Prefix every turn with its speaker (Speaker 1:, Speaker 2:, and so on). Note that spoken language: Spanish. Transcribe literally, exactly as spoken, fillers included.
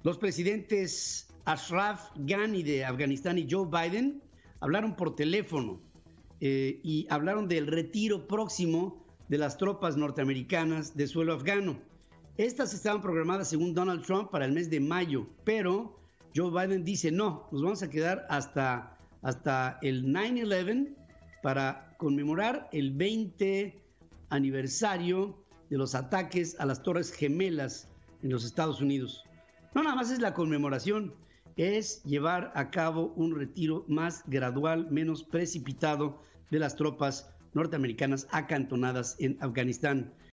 Speaker 1: Los presidentes Ashraf Ghani de Afganistán y Joe Biden hablaron por teléfono eh, y hablaron del retiro próximo de las tropas norteamericanas de suelo afgano. Estas estaban programadas, según Donald Trump, para el mes de mayo, pero Joe Biden dice no, nos vamos a quedar hasta, hasta el nueve once para conmemorar el veinte aniversario de los ataques a las Torres Gemelas en los Estados Unidos. No nada más es la conmemoración, es llevar a cabo un retiro más gradual, menos precipitado de las tropas norteamericanas acantonadas en Afganistán.